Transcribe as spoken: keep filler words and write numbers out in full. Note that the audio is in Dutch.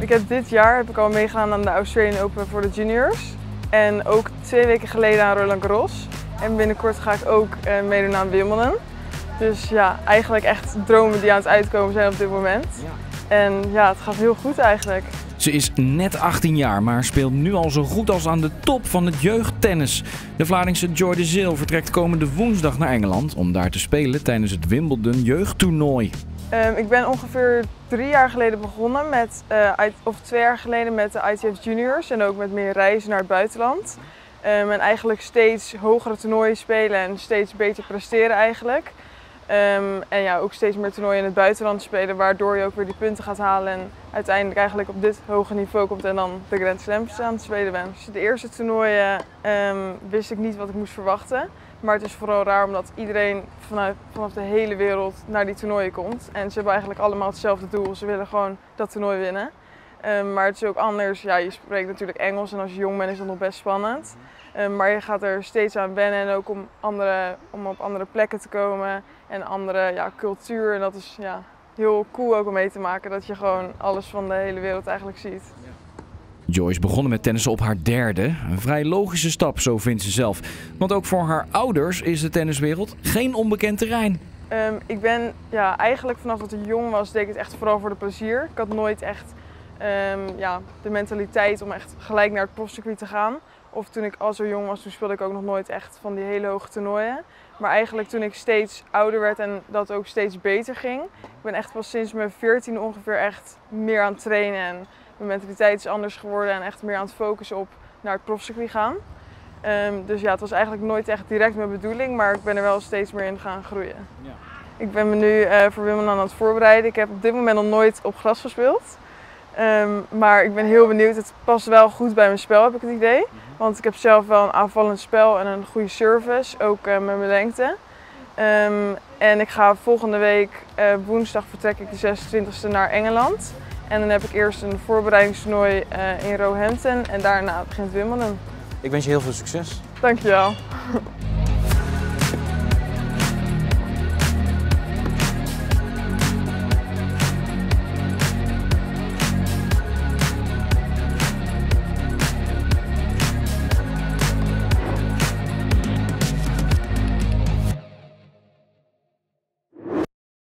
Ik heb dit jaar heb ik al meegegaan aan de Australian Open voor de juniors. En ook twee weken geleden aan Roland Garros. En binnenkort ga ik ook uh, meedoen aan Wimbledon. Dus ja, eigenlijk echt dromen die aan het uitkomen zijn op dit moment. Ja. En ja, het gaat heel goed eigenlijk. Ze is net achttien jaar, maar speelt nu al zo goed als aan de top van het jeugdtennis. De Vlaardingse Joy de Zeeuw vertrekt komende woensdag naar Engeland om daar te spelen tijdens het Wimbledon jeugdtoernooi. Um, ik ben ongeveer drie jaar geleden begonnen met, uh, of twee jaar geleden met de I T F Juniors en ook met meer reizen naar het buitenland. Um, en eigenlijk steeds hogere toernooien spelen en steeds beter presteren eigenlijk. Um, en ja, ook steeds meer toernooien in het buitenland spelen, waardoor je ook weer die punten gaat halen en uiteindelijk eigenlijk op dit hoge niveau komt en dan de Grand Slams aan het spelen bent. Dus de eerste toernooien um, wist ik niet wat ik moest verwachten, maar het is vooral raar omdat iedereen vanuit, vanaf de hele wereld naar die toernooien komt. En ze hebben eigenlijk allemaal hetzelfde doel, ze willen gewoon dat toernooi winnen. Um, maar het is ook anders, ja, je spreekt natuurlijk Engels en als je jong bent is dat nog best spannend. Um, maar je gaat er steeds aan wennen en ook om, andere, om op andere plekken te komen en andere ja, cultuur. En dat is ja, heel cool ook om mee te maken, dat je gewoon alles van de hele wereld eigenlijk ziet. Joy is begonnen met tennissen op haar derde. Een vrij logische stap, zo vindt ze zelf. Want ook voor haar ouders is de tenniswereld geen onbekend terrein. Um, ik ben ja, eigenlijk vanaf dat ik jong was, deed ik het echt vooral voor de plezier. Ik had nooit echt um, ja, de mentaliteit om echt gelijk naar het profcircuit te gaan. Of toen ik al zo jong was, toen speelde ik ook nog nooit echt van die hele hoge toernooien. Maar eigenlijk toen ik steeds ouder werd en dat ook steeds beter ging. Ik ben echt pas sinds mijn veertiende ongeveer echt meer aan het trainen. En mijn mentaliteit is anders geworden en echt meer aan het focussen op naar het profcircuit gaan. Um, dus ja, het was eigenlijk nooit echt direct mijn bedoeling, maar ik ben er wel steeds meer in gaan groeien. Ja. Ik ben me nu uh, voor Wimbledon aan het voorbereiden. Ik heb op dit moment nog nooit op gras gespeeld. Um, maar ik ben heel benieuwd. Het past wel goed bij mijn spel, heb ik het idee. Want ik heb zelf wel een aanvallend spel en een goede service, ook uh, met mijn lengte. Um, en ik ga volgende week, uh, woensdag vertrek ik de zesentwintigste naar Engeland. En dan heb ik eerst een voorbereidingstoernooi uh, in Roehampton en daarna begint Wimbledon. Ik wens je heel veel succes. Dankjewel.